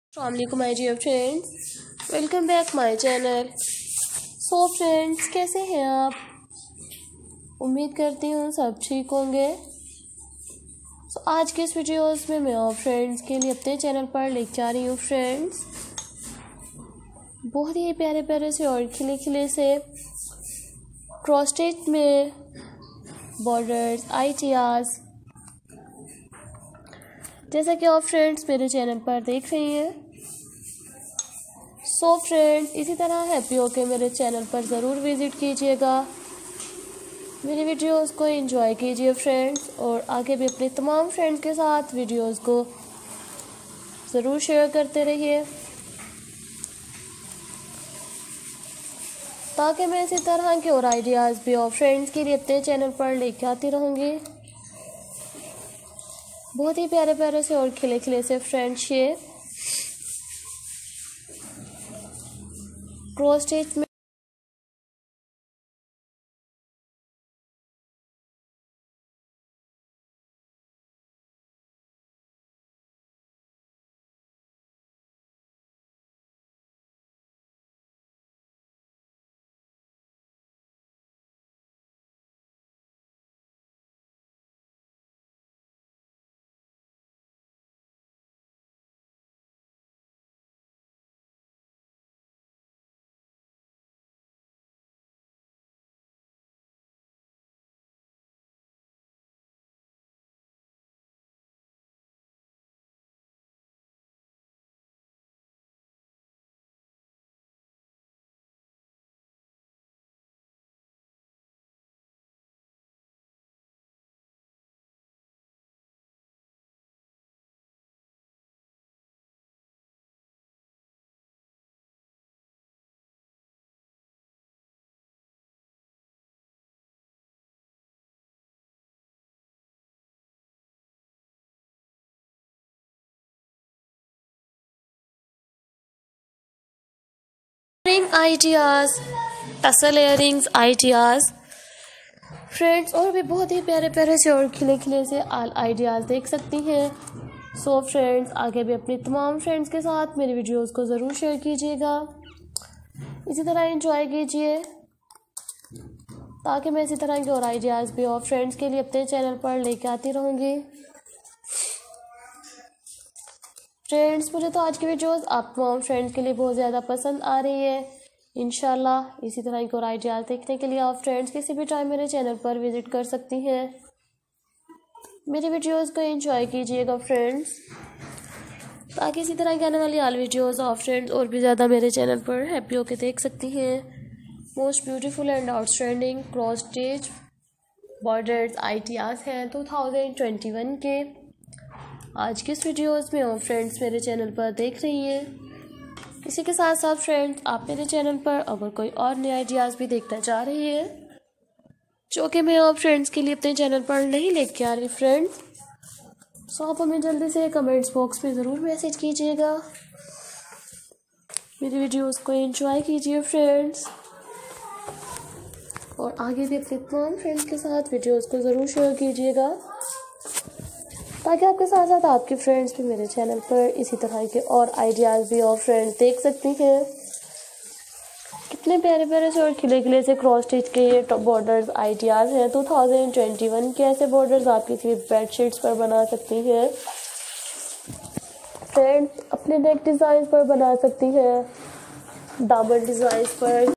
अस्सलामुअलैकुम my dear friends, welcome back my channel. So friends, कैसे हैं आप? उम्मीद करती हूँ सब ठीक होंगे। आज के इस वीडियोस में मैं आप फ्रेंड्स के लिए अपने चैनल पर लेकर आ रही हूँ फ्रेंड्स बहुत ही प्यारे प्यारे से और खिले खिले से क्रॉस स्टिच में बॉर्डर्स आइडियाज़, जैसा कि आप फ्रेंड्स मेरे चैनल पर देख रही हैं। सो फ्रेंड्स, इसी तरह हैप्पी होके मेरे चैनल पर ज़रूर विज़िट कीजिएगा, मेरी वीडियोस को एंजॉय कीजिए फ्रेंड्स, और आगे भी अपने तमाम फ्रेंड्स के साथ वीडियोस को ज़रूर शेयर करते रहिए, ताकि मैं इसी तरह के और आइडियाज़ भी और फ्रेंड्स के लिए अपने चैनल पर लेके आती रहूँगी। बहुत ही प्यारे प्यारे से और खिले खिले से फ्रेंड्स ये क्रॉस स्टिच में ideas, tassel earrings ideas friends, और भी बहुत ही प्यारे प्यारे से और खिले खिले से आइडियाज़ देख सकती हैं। सो फ्रेंड्स, आगे भी अपने तमाम फ्रेंड्स के साथ मेरी वीडियोस को ज़रूर शेयर कीजिएगा, इसी तरह एंजॉय कीजिए, ताकि मैं इसी तरह के और आइडियाज़ भी और फ्रेंड्स के लिए अपने चैनल पर लेके आती रहूँगी। फ्रेंड्स, मुझे तो आज की वीडियोस आप तमाम फ्रेंड्स के लिए बहुत ज़्यादा पसंद आ रही है। इंशाल्लाह इसी तरह की और आइडियाज़ देखने के लिए आप फ्रेंड्स किसी भी टाइम मेरे चैनल पर विज़िट कर सकती हैं। मेरी वीडियोस को एंजॉय कीजिएगा फ्रेंड्स, ताकि इसी तरह की आने वाली ऑल वीडियोस आप फ्रेंड्स और भी ज़्यादा मेरे चैनल पर हैप्पी होकर देख सकती हैं। Most beautiful and outstanding cross stitch borders ideas हैं 2021 के। आज की इस वीडियोस में आप फ्रेंड्स मेरे चैनल पर देख रही हैं। इसी के साथ साथ फ्रेंड्स, आप मेरे चैनल पर अगर कोई और नए आइडियाज़ भी देखना चाह रही है, जो कि मैं आप फ्रेंड्स के लिए अपने चैनल पर नहीं लेके आ रही फ्रेंड्स, सो आप हमें जल्दी से कमेंट्स बॉक्स में ज़रूर मैसेज कीजिएगा। मेरी वीडियोस को एंजॉय कीजिए फ्रेंड्स, और आगे भी अपने तमाम फ्रेंड्स के साथ वीडियोस को ज़रूर शेयर कीजिएगा, ताकि आपके साथ साथ आपके फ्रेंड्स भी मेरे चैनल पर इसी तरह के और आइडियाज़ भी और फ्रेंड्स देख सकती हैं। कितने प्यारे प्यारे से और खिले खिले से क्रॉस स्टिच के ये बॉर्डर्स आइडियाज़ हैं 2021 के। ऐसे बॉर्डर्स आप किसी बेडशीट्स पर बना सकती हैं फ्रेंड्स, अपने नेक डिज़ाइन पर बना सकती हैं, दामन डिज़ाइन पर।